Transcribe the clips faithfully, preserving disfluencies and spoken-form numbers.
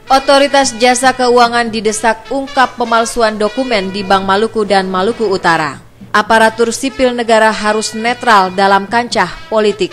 Otoritas Jasa Keuangan didesak ungkap pemalsuan dokumen di Bank Maluku dan Maluku Utara. Aparatur sipil negara harus netral dalam kancah politik.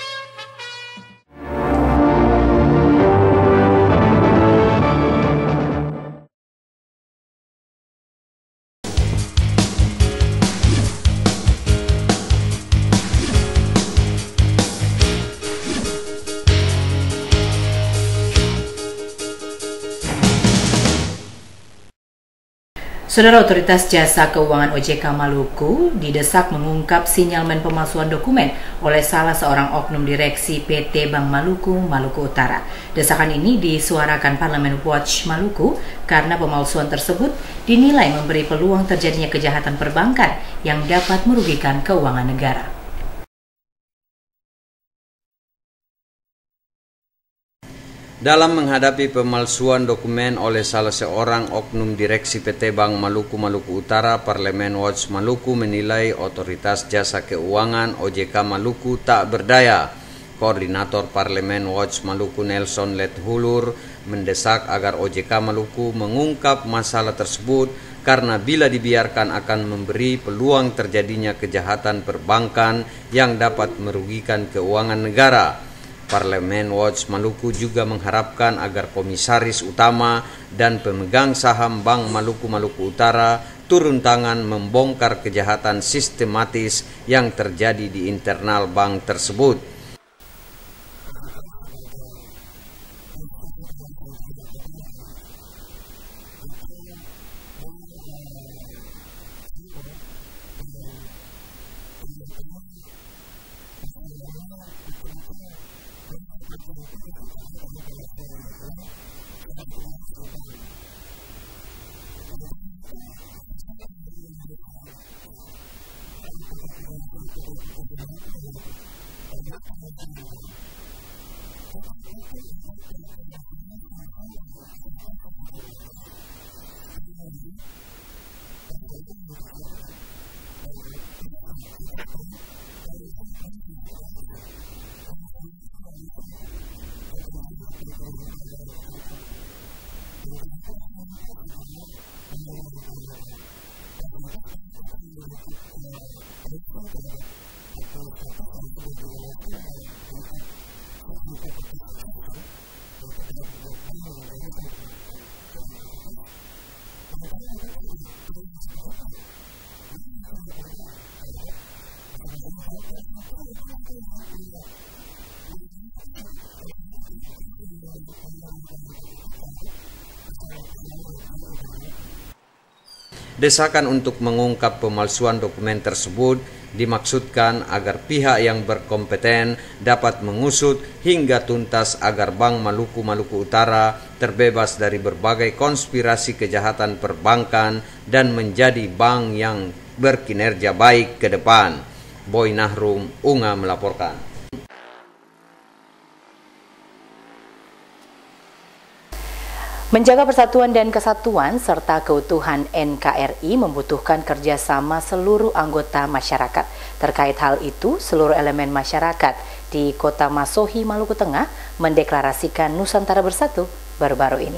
Saudara, Otoritas Jasa Keuangan O J K Maluku didesak mengungkap sinyalmen pemalsuan dokumen oleh salah seorang oknum direksi P T Bank Maluku, Maluku Utara. Desakan ini disuarakan Parlemen Watch Maluku karena pemalsuan tersebut dinilai memberi peluang terjadinya kejahatan perbankan yang dapat merugikan keuangan negara. Dalam menghadapi pemalsuan dokumen oleh salah seorang oknum direksi P T Bank Maluku Maluku Utara, Parlemen Watch Maluku menilai Otoritas Jasa Keuangan O J K Maluku tak berdaya. Koordinator Parlemen Watch Maluku Nelson Lethulur mendesak agar O J K Maluku mengungkap masalah tersebut karena bila dibiarkan akan memberi peluang terjadinya kejahatan perbankan yang dapat merugikan keuangan negara. Parlemen Watch Maluku juga mengharapkan agar komisaris utama dan pemegang saham Bank Maluku Maluku Utara turun tangan membongkar kejahatan sistematis yang terjadi di internal bank tersebut. Desakan untuk mengungkap pemalsuan dokumen tersebut dimaksudkan agar pihak yang berkompeten dapat mengusut hingga tuntas agar Bank Maluku Maluku Utara terbebas dari berbagai konspirasi kejahatan perbankan dan menjadi bank yang berkinerja baik ke depan. Boy Nahrum, Unga melaporkan. Menjaga persatuan dan kesatuan serta keutuhan N K R I membutuhkan kerjasama seluruh anggota masyarakat. Terkait hal itu, seluruh elemen masyarakat di Kota Masohi, Maluku Tengah mendeklarasikan Nusantara Bersatu baru-baru ini.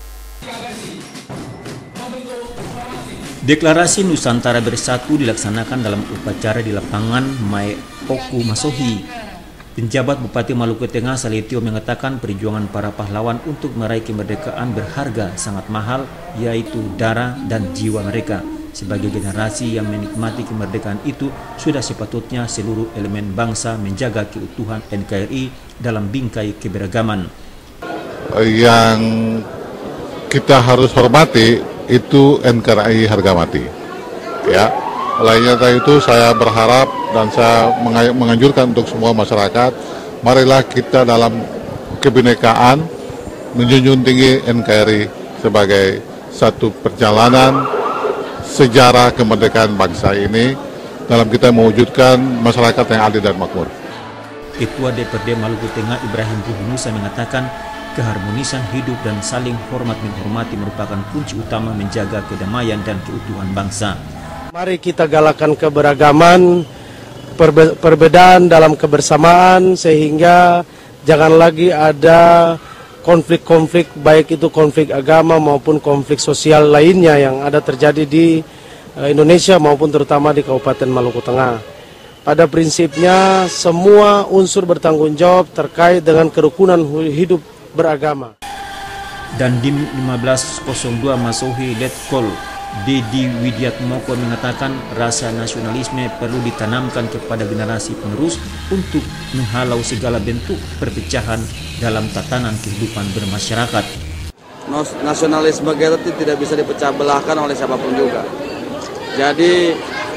Deklarasi Nusantara Bersatu dilaksanakan dalam upacara di lapangan Mai Oku Masohi. Penjabat Bupati Maluku Tengah Salitio mengatakan perjuangan para pahlawan untuk meraih kemerdekaan berharga sangat mahal, yaitu darah dan jiwa mereka. Sebagai generasi yang menikmati kemerdekaan itu, sudah sepatutnya seluruh elemen bangsa menjaga keutuhan N K R I dalam bingkai keberagaman. Yang kita harus hormati itu N K R I harga mati. Ya, lainnya itu saya berharap dan saya menganjurkan untuk semua masyarakat, marilah kita dalam kebinekaan menjunjung tinggi N K R I sebagai satu perjalanan sejarah kemerdekaan bangsa ini dalam kita mewujudkan masyarakat yang adil dan makmur. Ketua D P R D Maluku Tengah Ibrahim Buhunusa mengatakan keharmonisan hidup dan saling hormat menghormati merupakan kunci utama menjaga kedamaian dan keutuhan bangsa. Mari kita galakan keberagaman, perbe perbedaan dalam kebersamaan, sehingga jangan lagi ada konflik-konflik, baik itu konflik agama maupun konflik sosial lainnya yang ada terjadi di Indonesia maupun terutama di Kabupaten Maluku Tengah. Pada prinsipnya semua unsur bertanggung jawab terkait dengan kerukunan hidup beragama. Dan Dim lima belas nol dua Masohi Letkol Dedi Widiatmoko mengatakan rasa nasionalisme perlu ditanamkan kepada generasi penerus untuk menghalau segala bentuk perpecahan dalam tatanan kehidupan bermasyarakat. Nasionalisme kita tidak bisa dipecah belahkan oleh siapapun juga. Jadi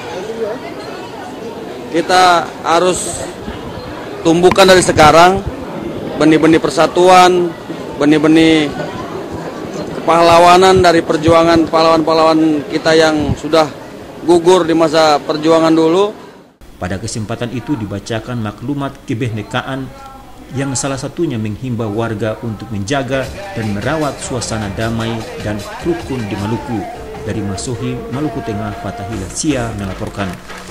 kita harus tumbuhkan dari sekarang benih-benih persatuan, benih-benih pahlawanan dari perjuangan pahlawan-pahlawan kita yang sudah gugur di masa perjuangan dulu. Pada kesempatan itu dibacakan maklumat kebinekaan yang salah satunya menghimbau warga untuk menjaga dan merawat suasana damai dan rukun di Maluku. Dari Masohi, Maluku Tengah, Fatahila Sia melaporkan.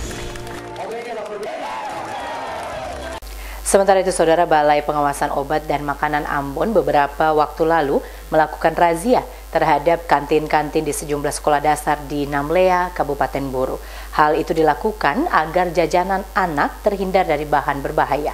Sementara itu, Saudara, Balai Pengawasan Obat dan Makanan Ambon beberapa waktu lalu melakukan razia terhadap kantin-kantin di sejumlah sekolah dasar di Namlea, Kabupaten Buru. Hal itu dilakukan agar jajanan anak terhindar dari bahan berbahaya.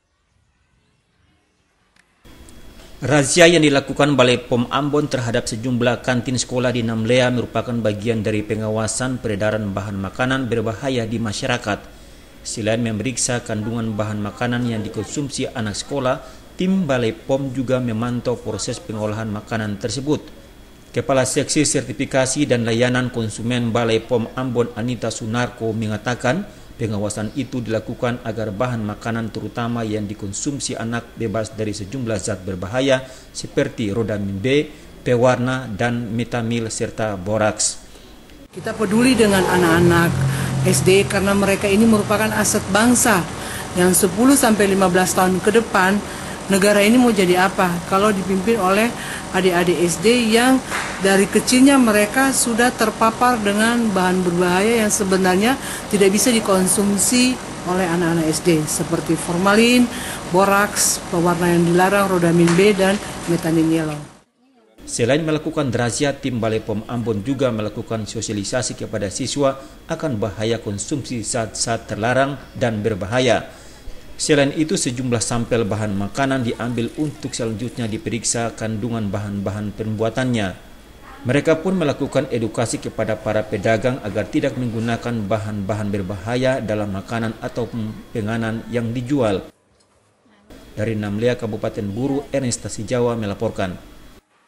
Razia yang dilakukan Balai Pom Ambon terhadap sejumlah kantin sekolah di Namlea merupakan bagian dari pengawasan peredaran bahan makanan berbahaya di masyarakat. Selain memeriksa kandungan bahan makanan yang dikonsumsi anak sekolah, tim Balai Pom juga memantau proses pengolahan makanan tersebut. Kepala Seksi Sertifikasi dan Layanan Konsumen Balai Pom Ambon Anita Sunarko mengatakan pengawasan itu dilakukan agar bahan makanan terutama yang dikonsumsi anak bebas dari sejumlah zat berbahaya seperti rodamin B, pewarna, dan metamil serta boraks. Kita peduli dengan anak-anak S D karena mereka ini merupakan aset bangsa yang sepuluh sampai lima belas tahun ke depan negara ini mau jadi apa kalau dipimpin oleh adik-adik S D yang dari kecilnya mereka sudah terpapar dengan bahan berbahaya yang sebenarnya tidak bisa dikonsumsi oleh anak-anak S D seperti formalin, boraks, pewarna yang dilarang, rodamin B, dan metanin yellow. Selain melakukan razia, tim Balai Pom Ambon juga melakukan sosialisasi kepada siswa akan bahaya konsumsi zat-zat terlarang dan berbahaya. Selain itu, sejumlah sampel bahan makanan diambil untuk selanjutnya diperiksa kandungan bahan-bahan pembuatannya. Mereka pun melakukan edukasi kepada para pedagang agar tidak menggunakan bahan-bahan berbahaya dalam makanan atau penganan yang dijual. Dari Namlea, Kabupaten Buru, Ernestasi Jawa melaporkan.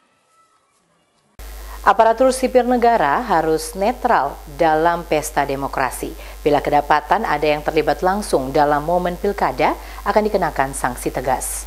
Aparatur sipil negara harus netral dalam pesta demokrasi. Bila kedapatan ada yang terlibat langsung dalam momen pilkada, akan dikenakan sanksi tegas.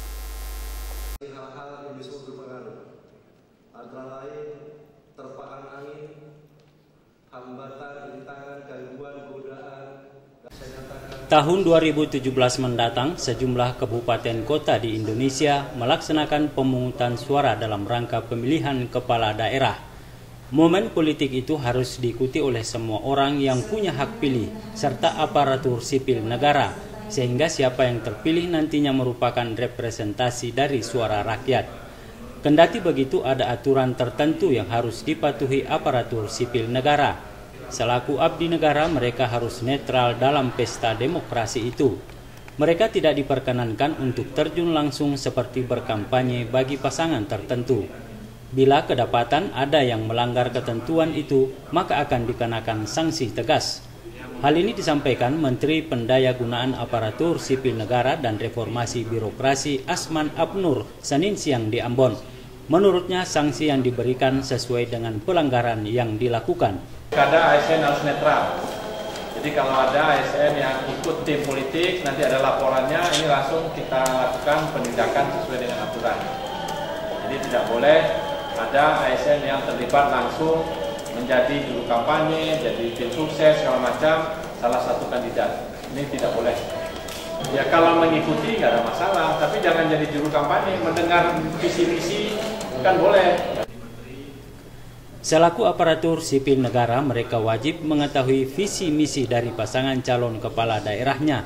Tahun dua ribu tujuh belas mendatang, sejumlah kabupaten kota di Indonesia melaksanakan pemungutan suara dalam rangka pemilihan kepala daerah. Momen politik itu harus diikuti oleh semua orang yang punya hak pilih serta aparatur sipil negara, sehingga siapa yang terpilih nantinya merupakan representasi dari suara rakyat. Kendati begitu, ada aturan tertentu yang harus dipatuhi aparatur sipil negara. Selaku abdi negara, mereka harus netral dalam pesta demokrasi itu. Mereka tidak diperkenankan untuk terjun langsung seperti berkampanye bagi pasangan tertentu. Bila kedapatan ada yang melanggar ketentuan itu, maka akan dikenakan sanksi tegas. Hal ini disampaikan Menteri Pendayagunaan Aparatur Sipil Negara dan Reformasi Birokrasi Asman Abnur Senin siang di Ambon. Menurutnya, sanksi yang diberikan sesuai dengan pelanggaran yang dilakukan. Ada A S N harus netral. Jadi kalau ada A S N yang ikut tim politik, nanti ada laporannya, ini langsung kita lakukan penindakan sesuai dengan aturan. Jadi tidak boleh ada A S N yang terlibat langsung menjadi juru kampanye, jadi tim sukses, segala macam, salah satu kandidat. Ini tidak boleh. Ya kalau mengikuti nggak ada masalah, tapi jangan jadi juru kampanye, mendengar visi-visi kan boleh. Selaku aparatur sipil negara, mereka wajib mengetahui visi misi dari pasangan calon kepala daerahnya.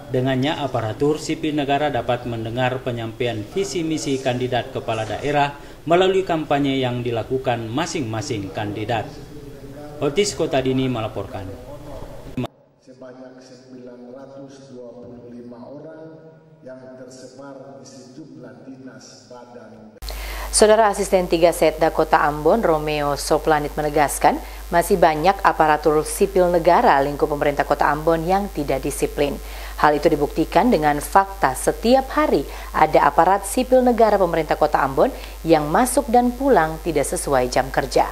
Dengannya, aparatur sipil negara dapat mendengar penyampaian visi misi kandidat kepala daerah melalui kampanye yang dilakukan masing-masing kandidat. Otis Kotadini melaporkan. Sebanyak sembilan ratus dua puluh lima orang yang tersebar di sejumlah dinas badan. Saudara Asisten tiga Setda Kota Ambon, Romeo Soplanit menegaskan, masih banyak aparatur sipil negara lingkup pemerintah Kota Ambon yang tidak disiplin. Hal itu dibuktikan dengan fakta setiap hari ada aparat sipil negara pemerintah Kota Ambon yang masuk dan pulang tidak sesuai jam kerja.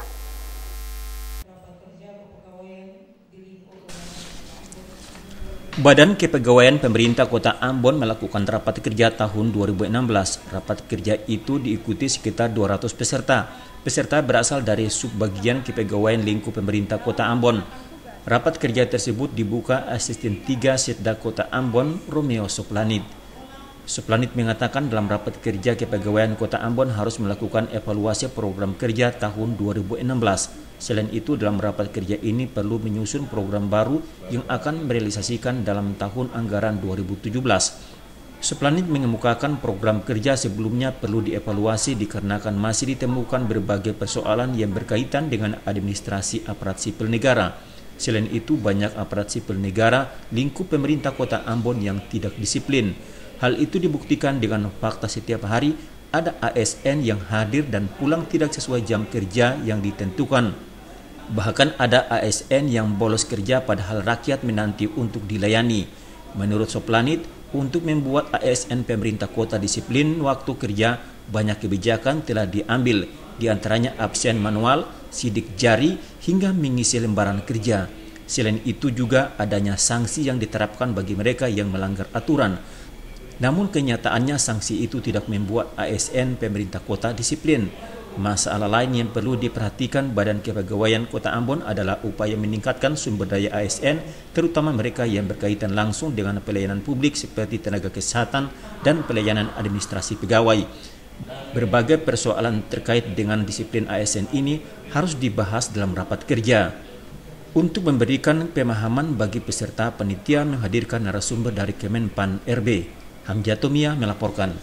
Badan Kepegawaian Pemerintah Kota Ambon melakukan rapat kerja tahun dua ribu enam belas. Rapat kerja itu diikuti sekitar dua ratus peserta. Peserta berasal dari subbagian Kepegawaian lingkup pemerintah Kota Ambon. Rapat kerja tersebut dibuka Asisten tiga Setda Kota Ambon, Romeo Soplanit. Soplanit mengatakan dalam rapat kerja Kepegawaian Kota Ambon harus melakukan evaluasi program kerja tahun dua ribu enam belas. Selain itu, dalam rapat kerja ini perlu menyusun program baru yang akan merealisasikan dalam tahun anggaran dua ribu tujuh belas. Soplanit mengemukakan program kerja sebelumnya perlu dievaluasi dikarenakan masih ditemukan berbagai persoalan yang berkaitan dengan administrasi aparat sipil negara. Selain itu, banyak aparat sipil negara lingkup pemerintah Kota Ambon yang tidak disiplin. Hal itu dibuktikan dengan fakta setiap hari ada A S N yang hadir dan pulang tidak sesuai jam kerja yang ditentukan. Bahkan ada A S N yang bolos kerja padahal rakyat menanti untuk dilayani. Menurut Soplanit, untuk membuat A S N pemerintah kota disiplin waktu kerja, banyak kebijakan telah diambil, di antaranya absen manual, sidik jari, hingga mengisi lembaran kerja. Selain itu juga adanya sanksi yang diterapkan bagi mereka yang melanggar aturan. Namun kenyataannya sanksi itu tidak membuat A S N pemerintah kota disiplin. Masalah lain yang perlu diperhatikan Badan Kepegawaian Kota Ambon adalah upaya meningkatkan sumber daya A S N, terutama mereka yang berkaitan langsung dengan pelayanan publik seperti tenaga kesehatan dan pelayanan administrasi pegawai. Berbagai persoalan terkait dengan disiplin A S N ini harus dibahas dalam rapat kerja. Untuk memberikan pemahaman bagi peserta, panitia menghadirkan narasumber dari Kemenpan R B. Hamjatomia melaporkan.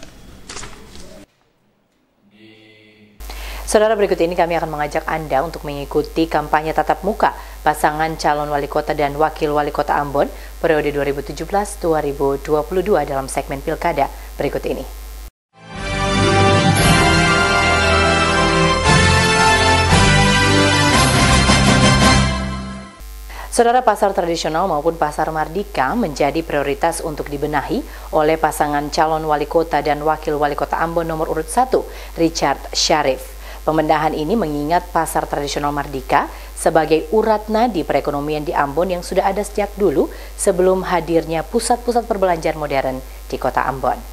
Saudara, berikut ini kami akan mengajak Anda untuk mengikuti kampanye tatap muka pasangan calon wali kota dan wakil wali kota Ambon periode dua ribu tujuh belas sampai dua ribu dua puluh dua dalam segmen Pilkada berikut ini. Saudara, pasar tradisional maupun pasar Mardika menjadi prioritas untuk dibenahi oleh pasangan calon wali kota dan wakil wali kota Ambon nomor urut satu, Richard Syarif. Pembenahan ini mengingat pasar tradisional Mardika sebagai urat nadi perekonomian di Ambon yang sudah ada sejak dulu sebelum hadirnya pusat-pusat perbelanjaan modern di kota Ambon.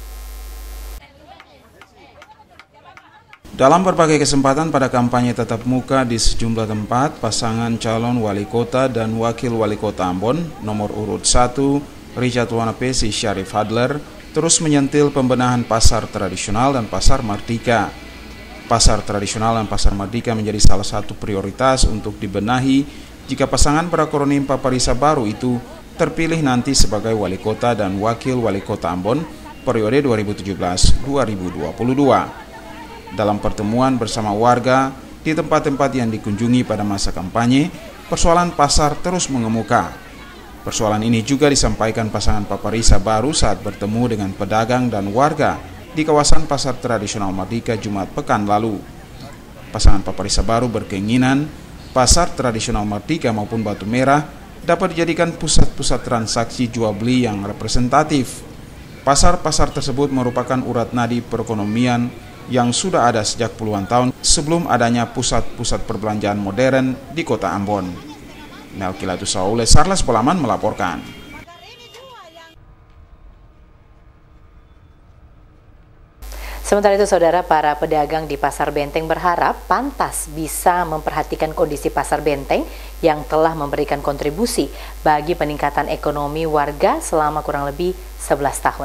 Dalam berbagai kesempatan pada kampanye tatap muka di sejumlah tempat, pasangan calon wali kota dan wakil wali kota Ambon nomor urut satu, Richard Wanapesi Syarif Hadler, terus menyentil pembenahan pasar tradisional dan pasar Mardika. Pasar tradisional dan pasar Mardika menjadi salah satu prioritas untuk dibenahi jika pasangan perakronim Paparisa Baru itu terpilih nanti sebagai wali kota dan wakil wali kota Ambon periode dua ribu tujuh belas sampai dua ribu dua puluh dua. Dalam pertemuan bersama warga di tempat-tempat yang dikunjungi pada masa kampanye, persoalan pasar terus mengemuka. Persoalan ini juga disampaikan pasangan Paparisa Baru saat bertemu dengan pedagang dan warga di kawasan pasar tradisional Mardika Jumat pekan lalu. Pasangan Paparisa Baru berkeinginan pasar tradisional Mardika maupun Batu Merah dapat dijadikan pusat-pusat transaksi jual beli yang representatif. Pasar-pasar tersebut merupakan urat nadi perekonomian yang sudah ada sejak puluhan tahun sebelum adanya pusat-pusat perbelanjaan modern di kota Ambon. Melkilatu Saule, Sarlas Polaman melaporkan. Sementara itu, saudara, para pedagang di Pasar Benteng berharap pantas bisa memperhatikan kondisi Pasar Benteng yang telah memberikan kontribusi bagi peningkatan ekonomi warga selama kurang lebih sebelas tahun.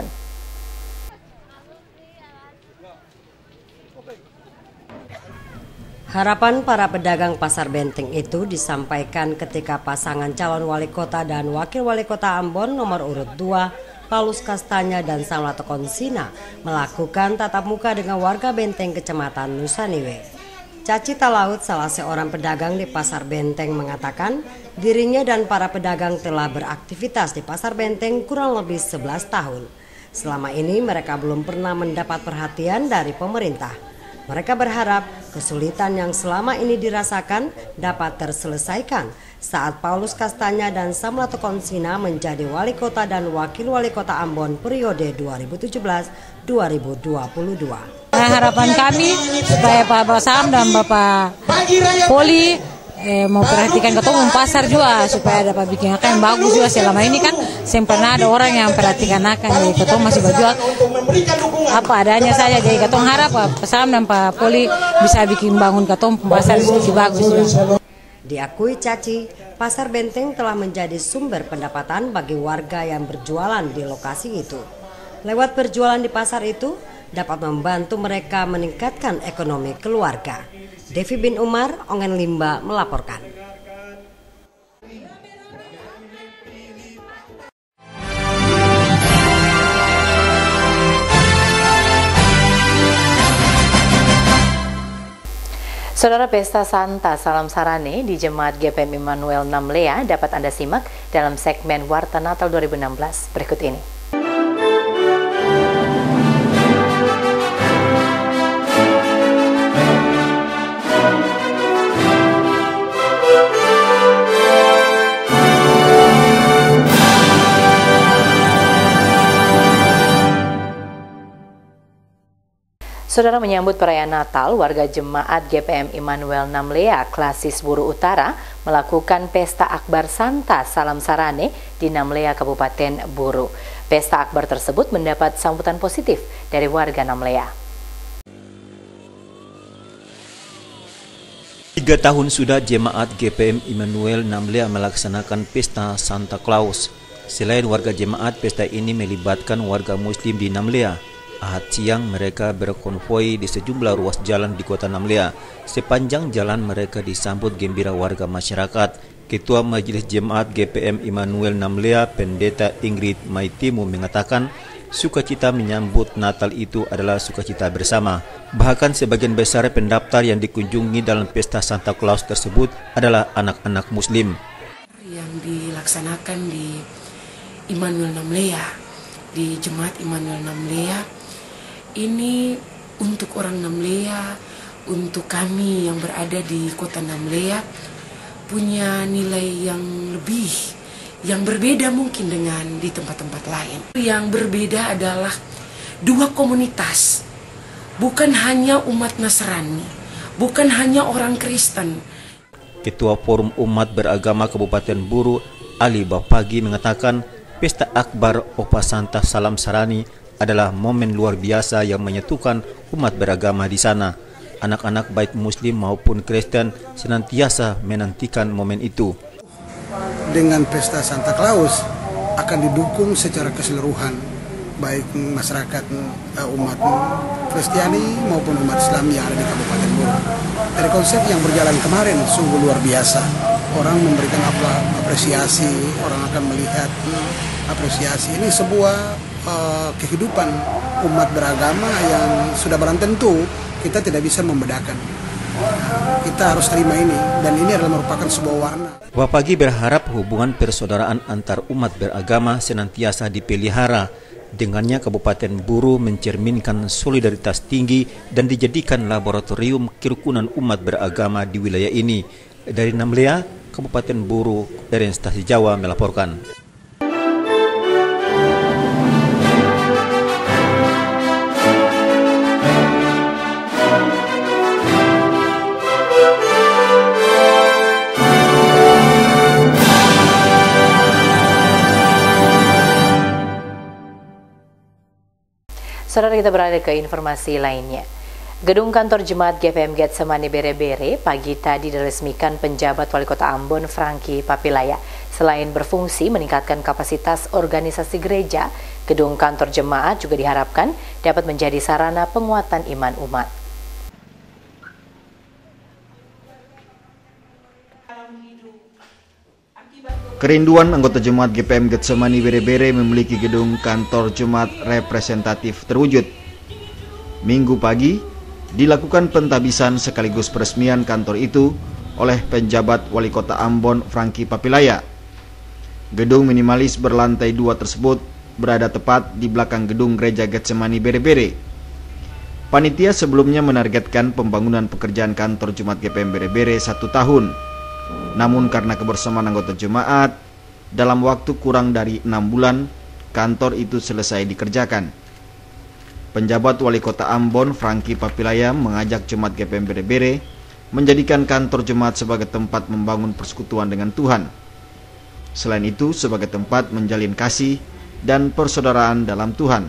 Harapan para pedagang Pasar Benteng itu disampaikan ketika pasangan calon wali kota dan wakil wali kota Ambon nomor urut dua, Paulus Kastanya dan Samlato Konsina melakukan tatap muka dengan warga Benteng Kecamatan Nusaniwe. Caci Talaut, salah seorang pedagang di Pasar Benteng, mengatakan dirinya dan para pedagang telah beraktivitas di Pasar Benteng kurang lebih sebelas tahun. Selama ini mereka belum pernah mendapat perhatian dari pemerintah. Mereka berharap kesulitan yang selama ini dirasakan dapat terselesaikan saat Paulus Kastanya dan Samlato Konsina menjadi wali kota dan wakil wali kota Ambon periode dua ribu tujuh belas sampai dua ribu dua puluh dua. Harapan kami supaya Pak Basam dan Bapak Poli eh, mau perhatikan ketemu pasar juga supaya dapat bikin akan yang bagus juga. Selama ini kan sempurna ada orang yang perhatikan akan, jadi ketemu masih berjual apa adanya saja. Jadi ketemu harap Pak Basam dan Pak Poli bisa bikin bangun ketemu pasar lebih bagus juga. Diakui Caci, Pasar Benteng telah menjadi sumber pendapatan bagi warga yang berjualan di lokasi itu. Lewat berjualan di pasar itu, dapat membantu mereka meningkatkan ekonomi keluarga. Devi bin Umar, Ongen Limba melaporkan. Saudara, Pesta Santa Salam Sarane di Jemaat G P M Immanuel Namlea dapat Anda simak dalam segmen Warta Natal dua ribu enam belas berikut ini. Saudara, menyambut perayaan Natal, warga Jemaat G P M Immanuel Namlea Klasis Buru Utara melakukan Pesta Akbar Santa Salam Sarane di Namlea, Kabupaten Buru. Pesta Akbar tersebut mendapat sambutan positif dari warga Namlea. Tiga tahun sudah Jemaat G P M Immanuel Namlea melaksanakan Pesta Santa Claus. Selain warga jemaat, pesta ini melibatkan warga Muslim di Namlea. Ahad siang mereka berkonvoi di sejumlah ruas jalan di kota Namlea. Sepanjang jalan mereka disambut gembira warga masyarakat. Ketua Majelis Jemaat G P M Immanuel Namlea, Pendeta Ingrid Maitimu, mengatakan sukacita menyambut Natal itu adalah sukacita bersama. Bahkan sebagian besar pendaftar yang dikunjungi dalam pesta Santa Claus tersebut adalah anak-anak Muslim. Yang dilaksanakan di Immanuel Namlea, di Jemaat Immanuel Namlea, ini untuk orang Namlea, untuk kami yang berada di kota Namlea, punya nilai yang lebih, yang berbeda mungkin dengan di tempat-tempat lain. Yang berbeda adalah dua komunitas, bukan hanya umat Nasrani, bukan hanya orang Kristen. Ketua Forum Umat Beragama Kabupaten Buru, Ali Bapagi, mengatakan Pesta Akbar Opa Santa Salam Sarani adalah momen luar biasa yang menyatukan umat beragama di sana. Anak-anak baik Muslim maupun Kristen senantiasa menantikan momen itu. Dengan Pesta Santa Claus akan didukung secara keseluruhan, baik masyarakat umat Kristiani maupun umat Islam yang ada di Kabupaten Buru. Dari konsep yang berjalan kemarin sungguh luar biasa. Orang memberikan apresiasi, orang akan melihat apresiasi. Ini sebuah uh, kehidupan umat beragama yang sudah barang tentu kita tidak bisa membedakan. Kita harus terima ini, dan ini adalah merupakan sebuah warna. Wapagi berharap hubungan persaudaraan antar umat beragama senantiasa dipelihara. Dengannya Kabupaten Buru mencerminkan solidaritas tinggi dan dijadikan laboratorium kerukunan umat beragama di wilayah ini. Dari Namlea, Kabupaten Buru, dari Stasi Jawa melaporkan. Saudara, kita beralih ke informasi lainnya. Gedung kantor Jemaat G P M Getsemani Bere-Bere pagi tadi diresmikan penjabat Wali Kota Ambon Franky Papilaya. Selain berfungsi meningkatkan kapasitas organisasi gereja, gedung kantor jemaat juga diharapkan dapat menjadi sarana penguatan iman umat. Akibat Kerinduan anggota Jemaat G P M Getsemani Bere-Bere memiliki gedung kantor Jemaat representatif terwujud. Minggu pagi dilakukan pentabisan sekaligus peresmian kantor itu oleh penjabat Wali Kota Ambon Franky Papilaya. Gedung minimalis berlantai dua tersebut berada tepat di belakang gedung Gereja Getsemani Bere-Bere. Panitia sebelumnya menargetkan pembangunan pekerjaan kantor Jemaat G P M Bere-Bere satu tahun. Namun karena kebersamaan anggota jemaat, dalam waktu kurang dari enam bulan, kantor itu selesai dikerjakan. Penjabat Wali Kota Ambon Franky Papilaya mengajak Jemaat G P M Bere-Bere menjadikan kantor jemaat sebagai tempat membangun persekutuan dengan Tuhan. Selain itu, sebagai tempat menjalin kasih dan persaudaraan dalam Tuhan.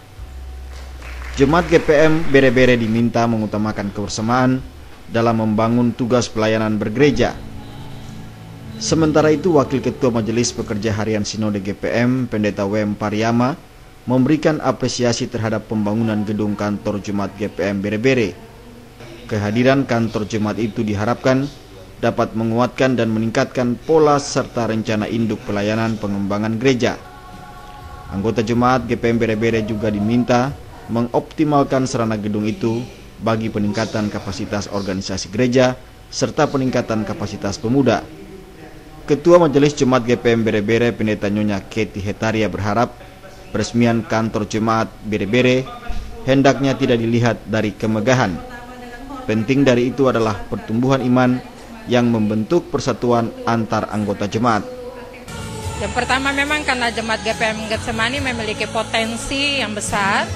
Jemaat G P M Bere-Bere diminta mengutamakan kebersamaan dalam membangun tugas pelayanan bergereja. Sementara itu, Wakil Ketua Majelis Pekerja Harian Sinode G P M, Pendeta W M Pariama, memberikan apresiasi terhadap pembangunan gedung kantor Jemaat G P M Bere-Bere. Kehadiran kantor jemaat itu diharapkan dapat menguatkan dan meningkatkan pola serta rencana induk pelayanan pengembangan gereja. Anggota jemaat G P M Bere-Bere juga diminta mengoptimalkan sarana gedung itu bagi peningkatan kapasitas organisasi gereja serta peningkatan kapasitas pemuda. Ketua Majelis Jemaat G P M Bere-Bere, Pendeta Nyonya Keti Hetaria berharap peresmian kantor jemaat Bere-Bere hendaknya tidak dilihat dari kemegahan. Penting dari itu adalah pertumbuhan iman yang membentuk persatuan antar anggota jemaat. Yang pertama memang karena Jemaat G P M Getsemani memiliki potensi yang besar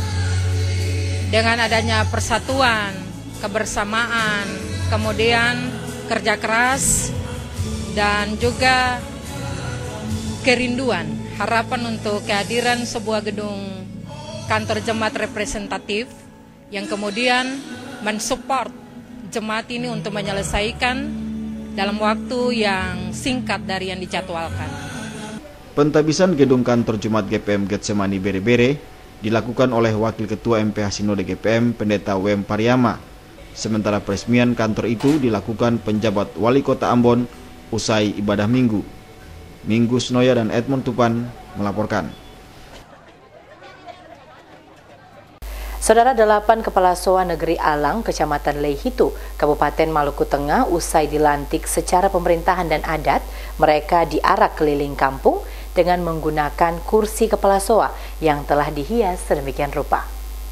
dengan adanya persatuan, kebersamaan, kemudian kerja keras, dan juga kerinduan, harapan untuk kehadiran sebuah gedung kantor jemaat representatif yang kemudian mensupport jemaat ini untuk menyelesaikan dalam waktu yang singkat dari yang dijadwalkan. Pentabisan gedung kantor Jemaat G P M Getsemani Bere-Bere dilakukan oleh Wakil Ketua M P H Sinode G P M, Pendeta W M Pariama. Sementara peresmian kantor itu dilakukan penjabat Wali Kota Ambon usai ibadah minggu. Minggu Snoya dan Edmond Tupan melaporkan. Saudara, delapan kepala S O A Negeri Alang, Kecamatan Leihitu, Kabupaten Maluku Tengah usai dilantik secara pemerintahan dan adat, mereka diarak keliling kampung dengan menggunakan kursi kepala S O A yang telah dihias sedemikian rupa.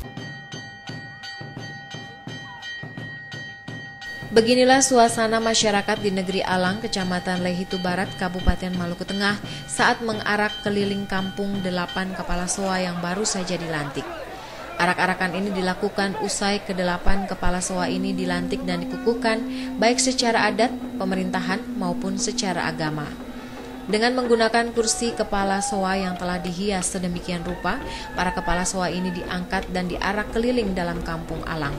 Beginilah suasana masyarakat di Negeri Alang, Kecamatan Leihitu Barat, Kabupaten Maluku Tengah saat mengarak keliling kampung delapan kepala S O A yang baru saja dilantik. Arak-arakan ini dilakukan usai kedelapan kepala S O A ini dilantik dan dikukuhkan baik secara adat, pemerintahan maupun secara agama. Dengan menggunakan kursi kepala S O A yang telah dihias sedemikian rupa, para kepala S O A ini diangkat dan diarak keliling dalam kampung Alang.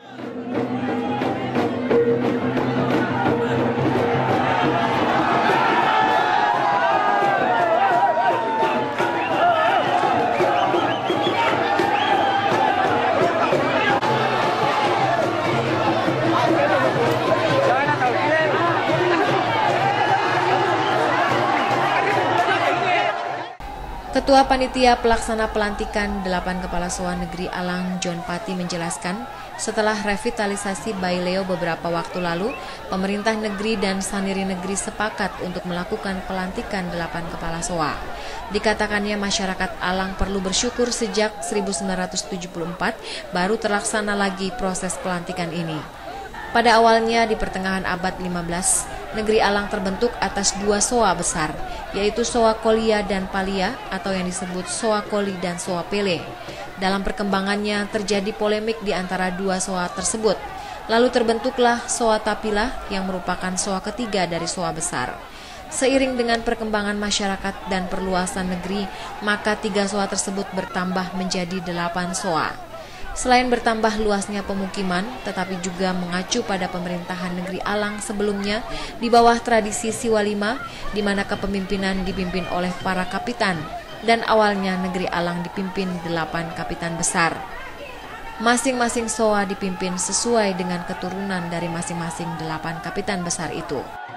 Ketua Panitia Pelaksana Pelantikan delapan Kepala S O A Negeri Alang, John Pati, menjelaskan setelah revitalisasi Baileo beberapa waktu lalu, pemerintah negeri dan Saniri Negeri sepakat untuk melakukan pelantikan delapan Kepala S O A. Dikatakannya masyarakat Alang perlu bersyukur sejak seribu sembilan ratus tujuh puluh empat baru terlaksana lagi proses pelantikan ini. Pada awalnya di pertengahan abad lima belas, Negeri Alang terbentuk atas dua S O A besar, yaitu S O A Kolia dan Palia atau yang disebut S O A Koli dan S O A Pele. Dalam perkembangannya terjadi polemik di antara dua S O A tersebut. Lalu terbentuklah S O A Tapila yang merupakan S O A ketiga dari S O A besar. Seiring dengan perkembangan masyarakat dan perluasan negeri, maka tiga S O A tersebut bertambah menjadi delapan S O A. Selain bertambah luasnya pemukiman, tetapi juga mengacu pada pemerintahan Negeri Alang sebelumnya di bawah tradisi Siwalima, di mana kepemimpinan dipimpin oleh para kapitan, dan awalnya Negeri Alang dipimpin delapan kapitan besar. Masing-masing S O A dipimpin sesuai dengan keturunan dari masing-masing delapan kapitan besar itu.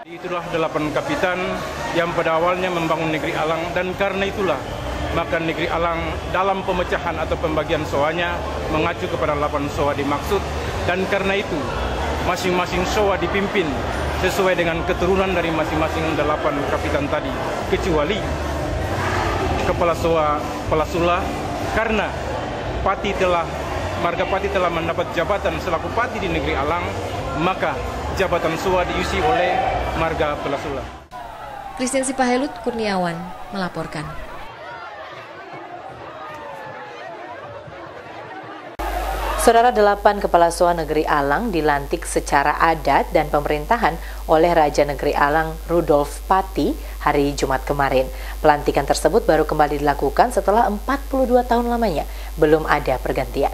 Itulah delapan kapitan yang pada awalnya membangun negeri Alang, dan karena itulah maka negeri Alang dalam pemecahan atau pembagian S O A-nya mengacu kepada delapan S O A dimaksud, dan karena itu masing-masing S O A dipimpin sesuai dengan keturunan dari masing-masing delapan kapitan tadi, kecuali Kepala S O A Pelasula, karena Pati telah Marga Pati telah mendapat jabatan selaku Pati di negeri Alang, maka jabatan S O A diisi oleh Marga Pelasula. Christian Sipahelut Kurniawan melaporkan. Saudara, delapan kepala S O A Negeri Alang dilantik secara adat dan pemerintahan oleh Raja Negeri Alang Rudolf Pati hari Jumat kemarin. Pelantikan tersebut baru kembali dilakukan setelah empat puluh dua tahun lamanya belum ada pergantian.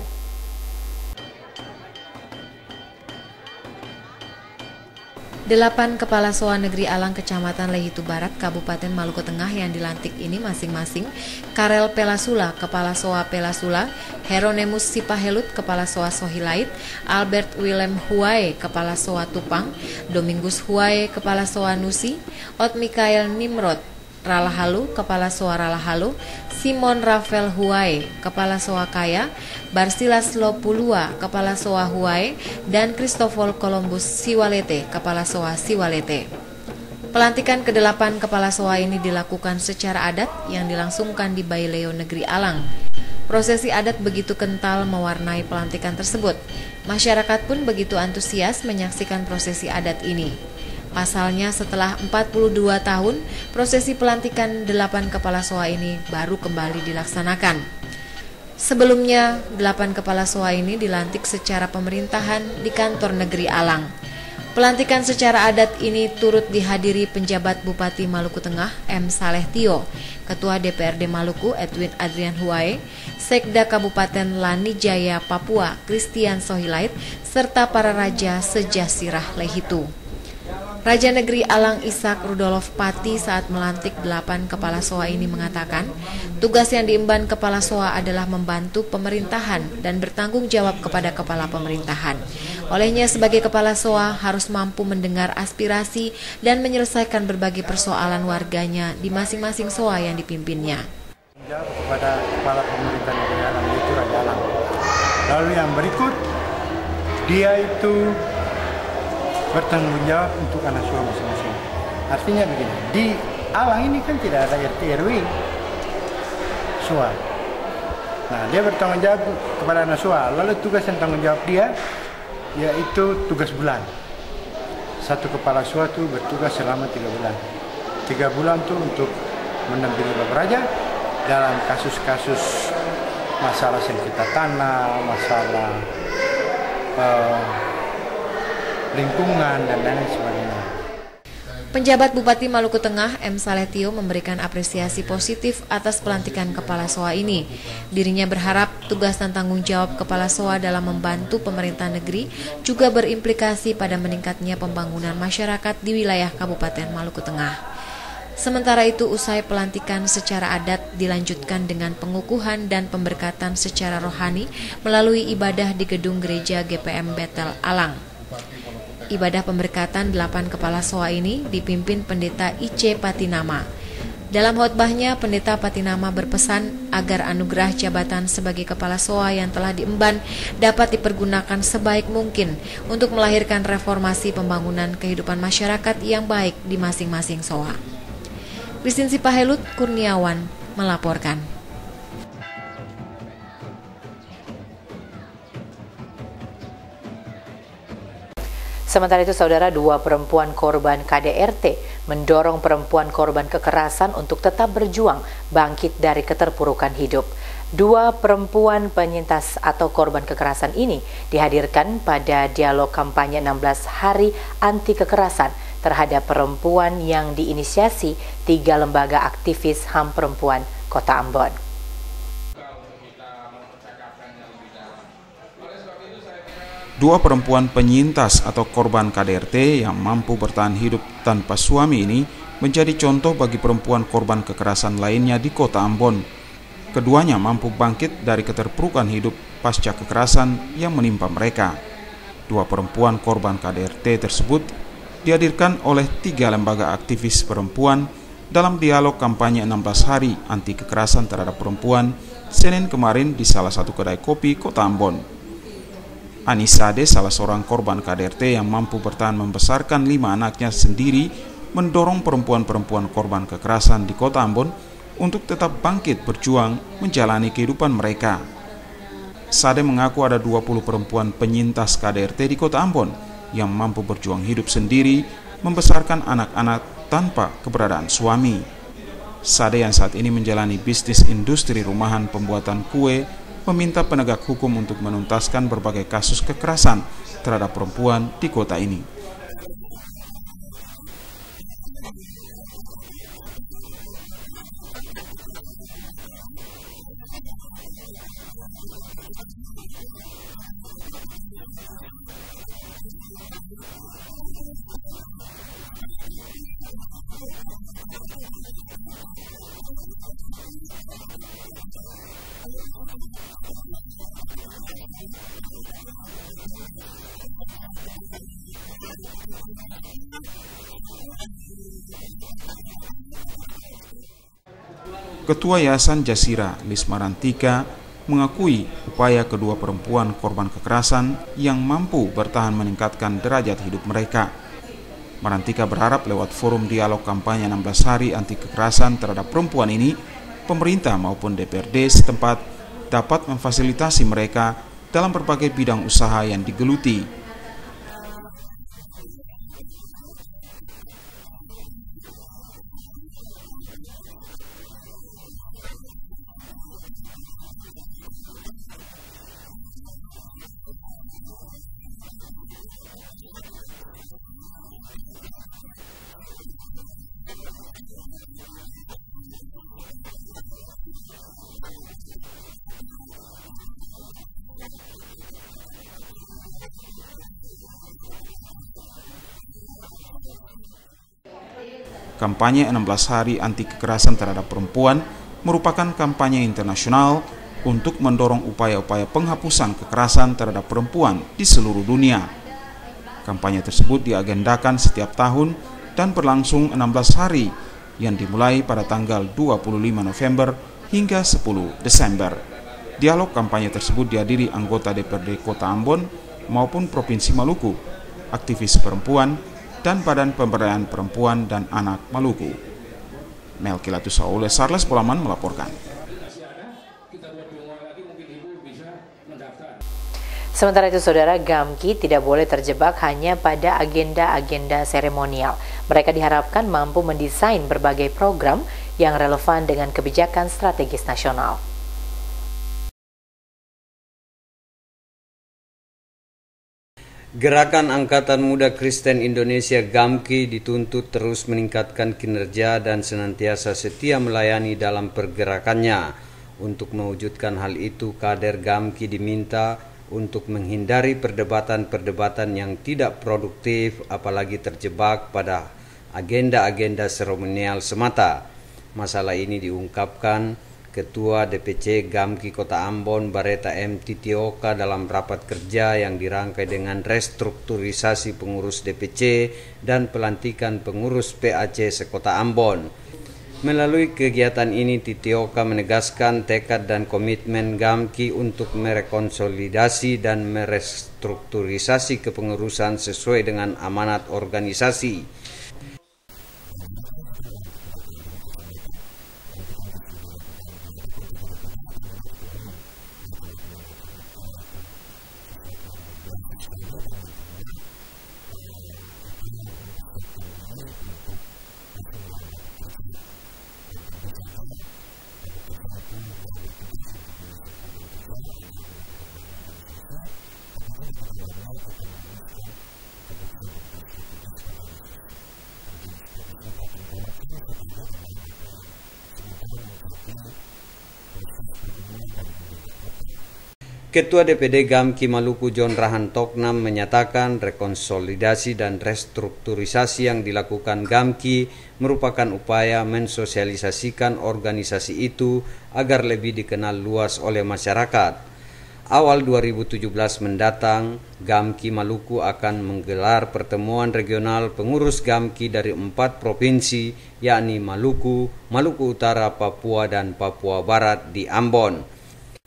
Delapan kepala S O A Negeri Alang Kecamatan Lehitu Barat, Kabupaten Maluku Tengah yang dilantik ini masing-masing Karel Pelasula, Kepala S O A Pelasula, Heronemus Sipahelut, Kepala S O A Sohilait, Albert Willem Huae, Kepala S O A Tupang, Domingus Huae, Kepala S O A Nusi, Ot Mikael Nimrod, Ralahalu, Kepala S O A Ralahalu, Simon Rafael Huae, Kepala S O A Kaya, Barsilas Lopulua, Kepala S O A Huae, dan Christopher Columbus Siwalete, Kepala S O A Siwalete. Pelantikan kedelapan kepala S O A ini dilakukan secara adat yang dilangsungkan di Baileo Negeri Alang. Prosesi adat begitu kental mewarnai pelantikan tersebut. Masyarakat pun begitu antusias menyaksikan prosesi adat ini. Pasalnya setelah empat puluh dua tahun, prosesi pelantikan delapan kepala S O A ini baru kembali dilaksanakan. Sebelumnya, delapan kepala S O A ini dilantik secara pemerintahan di kantor negeri Alang. Pelantikan secara adat ini turut dihadiri penjabat Bupati Maluku Tengah M. Saleh Tio, Ketua D P R D Maluku Edwin Adrian Huae, Sekda Kabupaten Lani Jaya Papua Christian Sohilait, serta para raja sejasirah Lehitu. Raja Negeri Alang Ishak Rudolf Pati saat melantik delapan kepala S O A ini mengatakan, tugas yang diemban kepala S O A adalah membantu pemerintahan dan bertanggung jawab kepada kepala pemerintahan. Olehnya sebagai kepala S O A harus mampu mendengar aspirasi dan menyelesaikan berbagai persoalan warganya di masing-masing S O A yang dipimpinnya. Kepada kepala pemerintahan Negeri Alang, yaitu Raja Alang. Lalu yang berikut, dia itu bertanggung jawab untuk anak S O A masing-masing. Artinya begini, di Alang ini kan tidak ada R T R W S O A. Nah, dia bertanggung jawab kepada anak S O A. Lalu tugas yang tanggung jawab dia yaitu tugas bulan. Satu kepala S O A itu bertugas selama tiga bulan. Tiga bulan itu untuk mendampingi Bapak Raja dalam kasus-kasus masalah sengketa tanah, masalah uh, lingkungan, dan lain sebagainya. Penjabat Bupati Maluku Tengah M. Saleh Tio memberikan apresiasi positif atas pelantikan kepala S O A ini. Dirinya berharap tugas dan tanggung jawab kepala S O A dalam membantu pemerintah negeri juga berimplikasi pada meningkatnya pembangunan masyarakat di wilayah Kabupaten Maluku Tengah. Sementara itu, usai pelantikan secara adat dilanjutkan dengan pengukuhan dan pemberkatan secara rohani melalui ibadah di gedung gereja G P M Betel Alang. Ibadah pemberkatan delapan kepala S O A ini dipimpin Pendeta I C Patinama. Dalam khotbahnya, Pendeta Patinama berpesan agar anugerah jabatan sebagai kepala S O A yang telah diemban dapat dipergunakan sebaik mungkin untuk melahirkan reformasi pembangunan kehidupan masyarakat yang baik di masing-masing S O A. Christian Sipahelut Kurniawan melaporkan. Sementara itu, saudara, dua perempuan korban K D R T mendorong perempuan korban kekerasan untuk tetap berjuang bangkit dari keterpurukan hidup. Dua perempuan penyintas atau korban kekerasan ini dihadirkan pada dialog kampanye enam belas hari anti kekerasan terhadap perempuan yang diinisiasi tiga lembaga aktivis H A M perempuan Kota Ambon. Dua perempuan penyintas atau korban K D R T yang mampu bertahan hidup tanpa suami ini menjadi contoh bagi perempuan korban kekerasan lainnya di Kota Ambon. Keduanya mampu bangkit dari keterpurukan hidup pasca kekerasan yang menimpa mereka. Dua perempuan korban K D R T tersebut dihadirkan oleh tiga lembaga aktivis perempuan dalam dialog kampanye enam belas hari anti kekerasan terhadap perempuan Senin kemarin di salah satu kedai kopi Kota Ambon. Anisade, salah seorang korban K D R T yang mampu bertahan membesarkan lima anaknya sendiri, mendorong perempuan-perempuan korban kekerasan di Kota Ambon untuk tetap bangkit berjuang menjalani kehidupan mereka. Sade mengaku ada dua puluh perempuan penyintas K D R T di Kota Ambon yang mampu berjuang hidup sendiri, membesarkan anak-anak tanpa keberadaan suami. Sade yang saat ini menjalani bisnis industri rumahan pembuatan kue, meminta penegak hukum untuk menuntaskan berbagai kasus kekerasan terhadap perempuan di kota ini. Ketua Yayasan Jasira, Lis Marantika, mengakui upaya kedua perempuan korban kekerasan yang mampu bertahan meningkatkan derajat hidup mereka. Marantika berharap lewat forum dialog kampanye enam belas hari anti kekerasan terhadap perempuan ini, pemerintah maupun D P R D setempat dapat memfasilitasi mereka dalam berbagai bidang usaha yang digeluti. Kampanye enam belas hari anti kekerasan terhadap perempuan merupakan kampanye internasional untuk mendorong upaya-upaya penghapusan kekerasan terhadap perempuan di seluruh dunia. Kampanye tersebut diagendakan setiap tahun dan berlangsung enam belas hari yang dimulai pada tanggal dua puluh lima November hingga sepuluh Desember. Dialog kampanye tersebut dihadiri anggota D P R D Kota Ambon maupun Provinsi Maluku, aktivis perempuan, dan Badan Pemberdayaan Perempuan dan Anak Maluku. Melkilatu Saule Sarles Polaman melaporkan. Sementara itu, Saudara, Gamki tidak boleh terjebak hanya pada agenda-agenda seremonial. Mereka diharapkan mampu mendesain berbagai program yang relevan dengan kebijakan strategis nasional. Gerakan Angkatan Muda Kristen Indonesia Gamki dituntut terus meningkatkan kinerja dan senantiasa setia melayani dalam pergerakannya. Untuk mewujudkan hal itu, kader Gamki diminta untuk menghindari perdebatan-perdebatan yang tidak produktif, apalagi terjebak pada agenda-agenda seremonial semata. Masalah ini diungkapkan Ketua D P C Gamki Kota Ambon Bareta M. Titioka dalam rapat kerja yang dirangkai dengan restrukturisasi pengurus D P C dan pelantikan pengurus P A C sekota Ambon. Melalui kegiatan ini, Titioka menegaskan tekad dan komitmen Gamki untuk merekonsolidasi dan merestrukturisasi kepengurusan sesuai dengan amanat organisasi. Ketua D P D Gamki Maluku John Rahan Toknam menyatakan rekonsolidasi dan restrukturisasi yang dilakukan Gamki merupakan upaya mensosialisasikan organisasi itu agar lebih dikenal luas oleh masyarakat. awal dua ribu tujuh belas mendatang, Gamki Maluku akan menggelar pertemuan regional pengurus Gamki dari empat provinsi, yakni Maluku, Maluku Utara, Papua, dan Papua Barat di Ambon.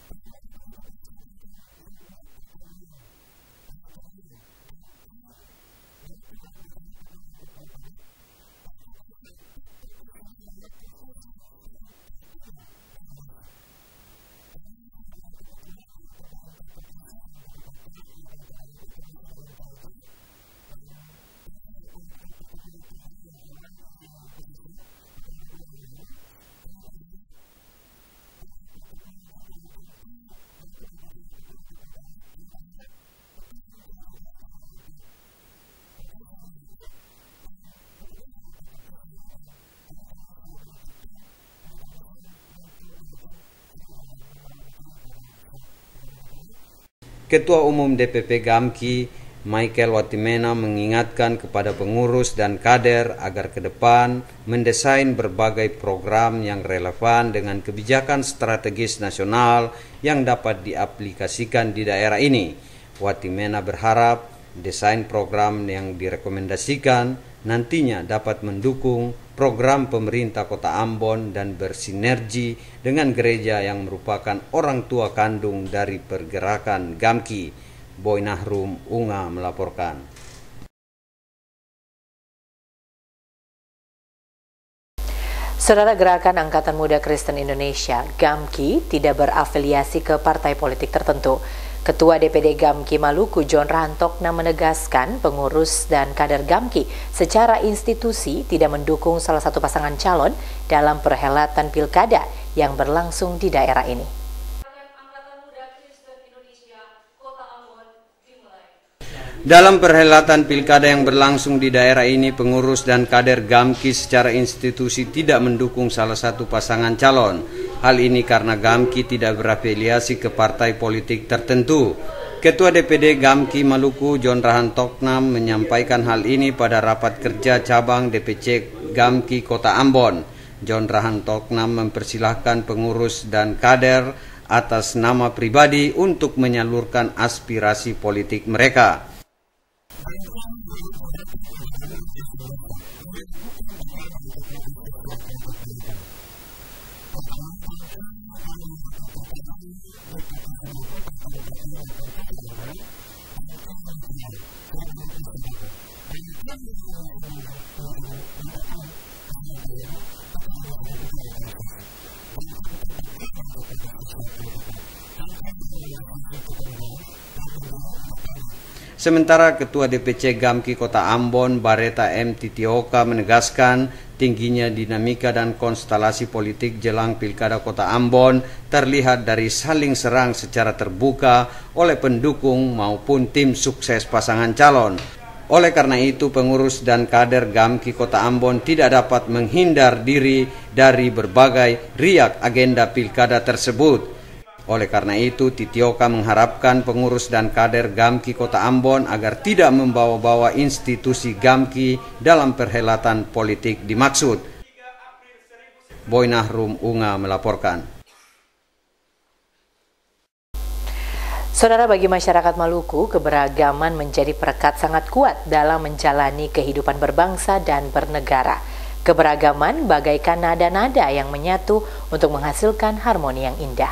Ketua Umum D P P Gamki, Michael Watimena, mengingatkan kepada pengurus dan kader agar ke depan mendesain berbagai program yang relevan dengan kebijakan strategis nasional yang dapat diaplikasikan di daerah ini. Watimena berharap desain program yang direkomendasikan nantinya dapat mendukung program pemerintah Kota Ambon dan bersinergi dengan gereja yang merupakan orang tua kandung dari pergerakan Gamki. Boy Nahrum Unga melaporkan. Saudara, Gerakan Angkatan Muda Kristen Indonesia, Gamki, tidak berafiliasi ke partai politik tertentu. Ketua D P D Gamki Maluku, John Rahantokna, menegaskan pengurus dan kader Gamki secara institusi tidak mendukung salah satu pasangan calon dalam perhelatan pilkada yang berlangsung di daerah ini. Dalam perhelatan pilkada yang berlangsung di daerah ini, pengurus dan kader Gamki secara institusi tidak mendukung salah satu pasangan calon. Hal ini karena Gamki tidak berafiliasi ke partai politik tertentu. Ketua D P D Gamki Maluku, John Rahantokna, menyampaikan hal ini pada rapat kerja cabang D P C Gamki Kota Ambon. John Rahantokna mempersilahkan pengurus dan kader atas nama pribadi untuk menyalurkan aspirasi politik mereka. Sementara Ketua D P C Gamki Kota Ambon, Bareta M. Titioka, menegaskan tingginya dinamika dan konstelasi politik jelang Pilkada Kota Ambon terlihat dari saling serang secara terbuka oleh pendukung maupun tim sukses pasangan calon. Oleh karena itu, pengurus dan kader Gamki Kota Ambon tidak dapat menghindar diri dari berbagai riak agenda pilkada tersebut. Oleh karena itu, Titioka mengharapkan pengurus dan kader Gamki Kota Ambon agar tidak membawa-bawa institusi Gamki dalam perhelatan politik dimaksud. Boy Nahrum Unga melaporkan. Saudara, bagi masyarakat Maluku, keberagaman menjadi perekat sangat kuat dalam menjalani kehidupan berbangsa dan bernegara. Keberagaman bagaikan nada-nada yang menyatu untuk menghasilkan harmoni yang indah.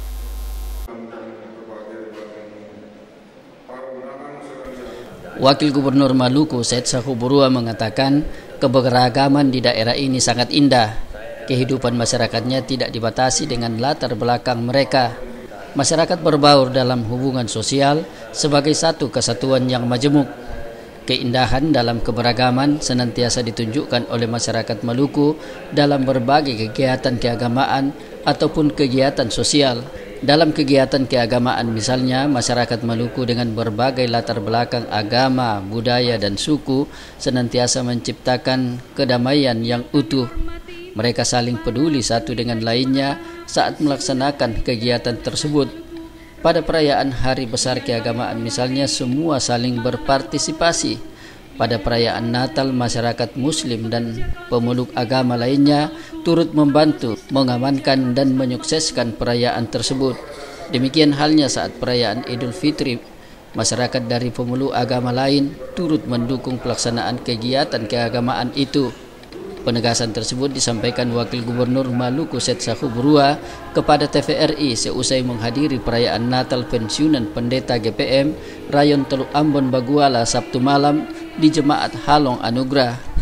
Wakil Gubernur Maluku, Said Sahuburua, mengatakan keberagaman di daerah ini sangat indah. Kehidupan masyarakatnya tidak dibatasi dengan latar belakang mereka. Masyarakat berbaur dalam hubungan sosial sebagai satu kesatuan yang majemuk. Keindahan dalam keberagaman senantiasa ditunjukkan oleh masyarakat Maluku dalam berbagai kegiatan keagamaan ataupun kegiatan sosial. Dalam kegiatan keagamaan misalnya, masyarakat Maluku dengan berbagai latar belakang agama, budaya, dan suku senantiasa menciptakan kedamaian yang utuh. Mereka saling peduli satu dengan lainnya saat melaksanakan kegiatan tersebut. Pada perayaan Hari Besar Keagamaan misalnya, semua saling berpartisipasi. Pada perayaan Natal, masyarakat Muslim dan pemeluk agama lainnya turut membantu mengamankan dan menyukseskan perayaan tersebut. Demikian halnya saat perayaan Idul Fitri, masyarakat dari pemeluk agama lain turut mendukung pelaksanaan kegiatan keagamaan itu. Penegasan tersebut disampaikan Wakil Gubernur Maluku Setsa Huburua kepada T V R I seusai menghadiri perayaan Natal pensiunan Pendeta G P M Rayon Teluk Ambon Baguala Sabtu malam di Jemaat Halong Anugrah.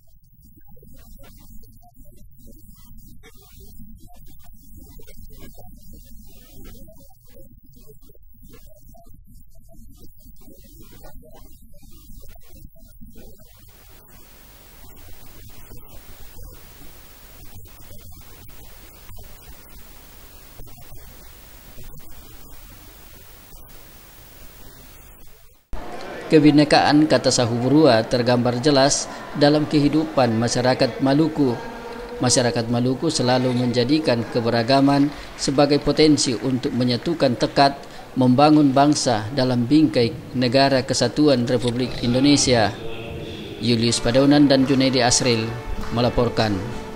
Kebinekaan, kata Sahuburua, tergambar jelas dalam kehidupan masyarakat Maluku. Masyarakat Maluku selalu menjadikan keberagaman sebagai potensi untuk menyatukan tekad membangun bangsa dalam bingkai Negara Kesatuan Republik Indonesia. Julius Padaunan dan Junaidi Asril melaporkan.